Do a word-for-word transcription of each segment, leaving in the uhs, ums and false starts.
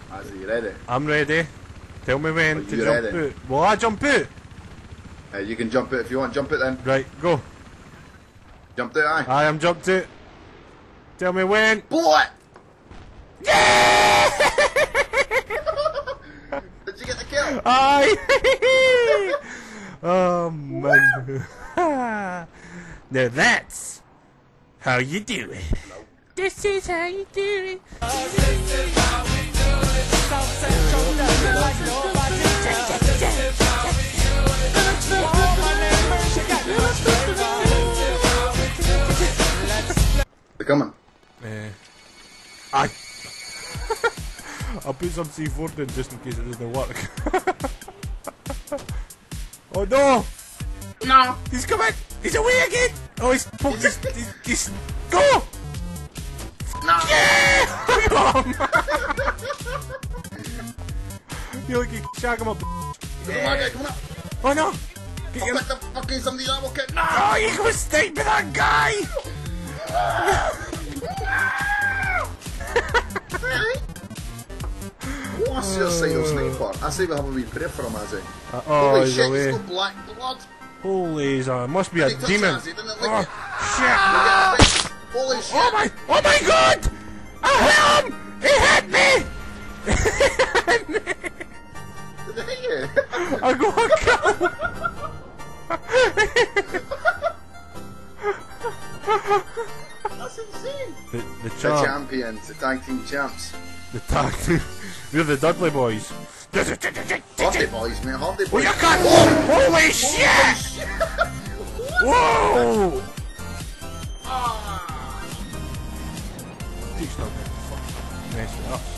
Are you ready? I'm ready. Tell me when Are to you jump ready? out. Will I jump out? Uh, you can jump it if you want. Jump it then. Right, go. Jumped it, aye. I am jumped out. Tell me when. Blow it! Yeah! Did you get the kill? Aye! Oh man. Now that's how you do it. No. This is how you do it. They're coming. Uh, aye. I'll put some C four in just in case it doesn't work. Oh no! No! He's coming! He's away again! Oh, he's poked his, he's, he's... Go! No! Yeah! Come on! You look, you shag him up. There's a bad guy coming up. Oh no! Get I'll your... put the fucking somebody's ammo kit. No! Oh, you go snipe with that guy! What's your suicidal sniper? I say we have a wee prayer for him, Azzy. Uh, oh, Holy he's shit, away. he's got black blood. Holy, he's uh, must be a He touched demon. Azzy, didn't it lick Oh, it? shit! Holy shit! Oh my! Oh my God! I hit him! He hit me! Did it hit you? I got a kill! That's insane! The, the The champ, champions, the tag team champs. the tag team. We're the Dudley boys. Hardy boys, mate, Hardy boys. Oh, you can't! Holy shit! Whoa! He's not gonna fucking mess with us.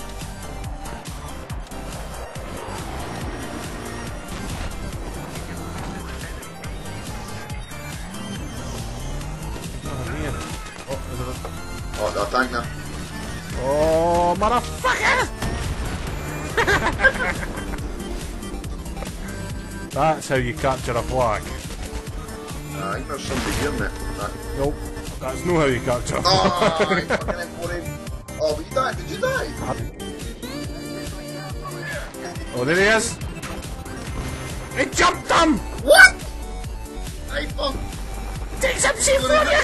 Oh, man. Oh, is it a... Oh, the tank now. Oh, motherfucker! That's how you capture a flag. Uh, I think there's somebody here, mate. That. Nope, that's not how you capture a Oh, flag. I fucking in for him. Oh, but you died. Did you die? Oh, there he is. He jumped him! What? I fuck. Take some shit for you!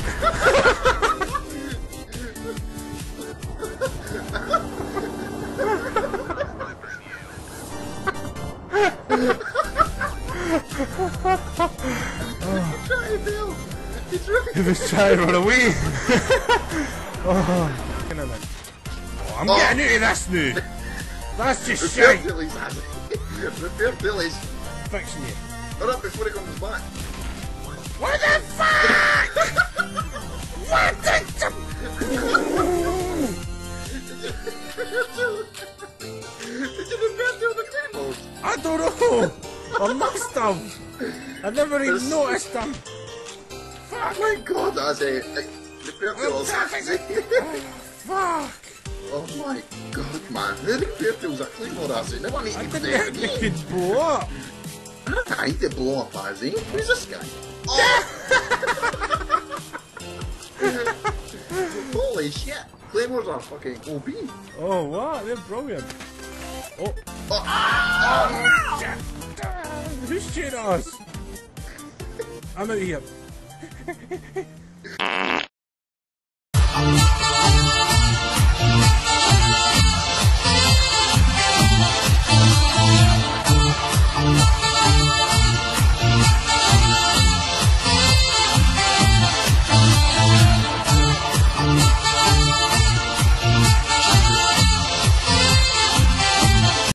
He was trying to run away. Oh, oh, I'm Oh. getting into this now. That's just Repair shite. Tilly's, Azzy. Repair Tilly's. Fixing you. Hurry up before he comes back. What the fuck? What the? Did you repair Till the claymores? I don't know. I must have. I never even There's- noticed them. Oh my god, Azzy. Repair Tilly's, Azzy. Fuck. Oh my god, man. The repair Tilly's a claymore, Azzy. No one needs I to didn't be think they could blow up. I need to blow up, Azzy. Who's this guy? Oh. Holy shit. Claymores are fucking O P. Oh, what? They're brilliant. Oh. Oh. Oh, shit. Who's shooting us? I'm out of here.